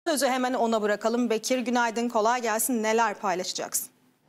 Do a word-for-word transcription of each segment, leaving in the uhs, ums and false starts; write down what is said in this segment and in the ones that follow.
Sözü hemen ona bırakalım. Bekir, günaydın, kolay gelsin. Neler paylaşacaksın?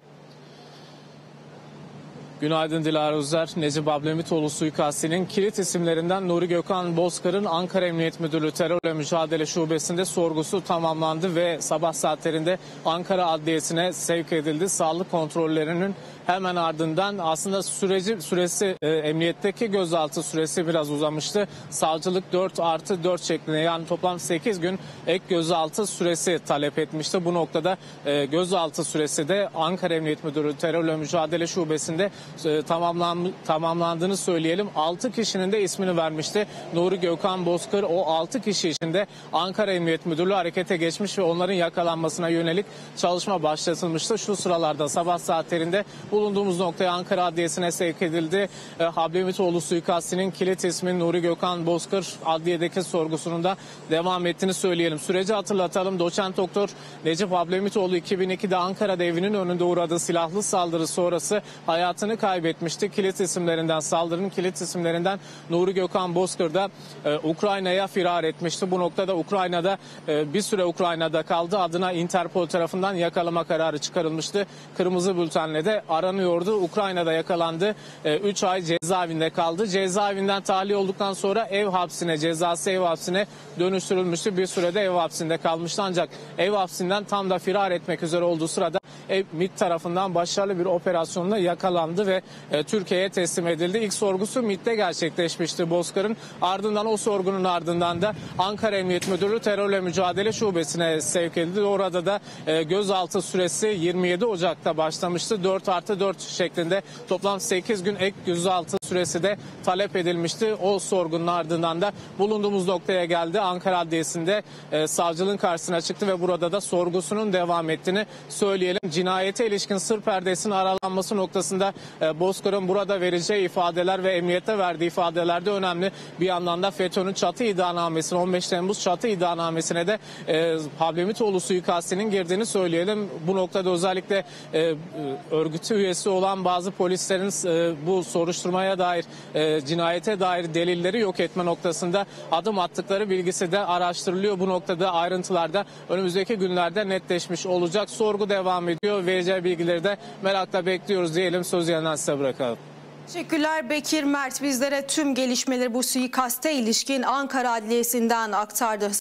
Günaydın Dilara Özer. Necip Ablemitoğlu suikastinin kilit isimlerinden Nuri Gökhan Bozkır'ın Ankara Emniyet Müdürlüğü Terörle Mücadele Şubesi'nde sorgusu tamamlandı ve sabah saatlerinde Ankara Adliyesi'ne sevk edildi. Sağlık kontrollerinin hemen ardından aslında süreci süresi e, emniyetteki gözaltı süresi biraz uzamıştı. Savcılık dört artı dört şeklinde, yani toplam sekiz gün ek gözaltı süresi talep etmişti. Bu noktada e, gözaltı süresi de Ankara Emniyet Müdürlüğü Terörle Mücadele Şubesi'nde e, tamamlan, tamamlandığını söyleyelim. altı kişinin de ismini vermişti. Nuri Gökhan Bozkır o altı kişi içinde Ankara Emniyet Müdürlüğü harekete geçmiş ve onların yakalanmasına yönelik çalışma başlatılmıştı. Şu sıralarda sabah saatlerinde bulunduğumuz noktaya Ankara Adliyesi'ne sevk edildi. E, Hablemitoğlu suikastinin kilit ismi Nuri Gökhan Bozkır adliyedeki sorgusunun da devam ettiğini söyleyelim. Süreci hatırlatalım. Doçent Doktor Necip Hablemitoğlu iki bin ikide Ankara'da evinin önünde uğradığı silahlı saldırı sonrası hayatını kaybetmişti. Kilit isimlerinden, saldırının kilit isimlerinden Nuri Gökhan Bozkır da e, Ukrayna'ya firar etmişti. Bu noktada Ukrayna'da e, bir süre Ukrayna'da kaldı. Adına Interpol tarafından yakalama kararı çıkarılmıştı. Kırmızı bültenle de aranıyordu. Ukrayna'da yakalandı. üç ay cezaevinde kaldı. Cezaevinden tahliye olduktan sonra ev hapsine, cezası ev hapsine dönüştürülmüştü. Bir sürede ev hapsinde kalmıştı. Ancak ev hapsinden tam da firar etmek üzere olduğu sırada MİT tarafından başarılı bir operasyonla yakalandı ve e, Türkiye'ye teslim edildi. İlk sorgusu MİT'te gerçekleşmişti Bozkır'ın. Ardından o sorgunun ardından da Ankara Emniyet Müdürlüğü Terörle Mücadele Şubesi'ne sevk edildi. Orada da e, gözaltı süresi yirmi yedi Ocak'ta başlamıştı. dört artı dört şeklinde toplam sekiz gün ek gözaltı süresi de talep edilmişti. O sorgunun ardından da bulunduğumuz noktaya geldi. Ankara Adliyesi'nde e, savcılığın karşısına çıktı ve burada da sorgusunun devam ettiğini söyleyelim. Cinayete ilişkin sır perdesinin aralanması noktasında e, Bozkır'ın burada vereceği ifadeler ve emniyete verdiği ifadeler de önemli. Bir yandan da FETÖ'nün çatı iddianamesine, on beş Temmuz çatı iddianamesine de e, Hablemitoğlu suikastinin girdiğini söyleyelim. Bu noktada özellikle e, örgütü üyesi olan bazı polislerin e, bu soruşturmaya dair, e, cinayete dair delilleri yok etme noktasında adım attıkları bilgisi de araştırılıyor. Bu noktada ayrıntılarda önümüzdeki günlerde netleşmiş olacak. Sorgu devam ediyor. Vereceği bilgileri de merakla bekliyoruz diyelim. Sözü yeniden size bırakalım. Teşekkürler Bekir Mert. Bizlere tüm gelişmeleri bu suikaste ilişkin Ankara Adliyesi'nden aktardı.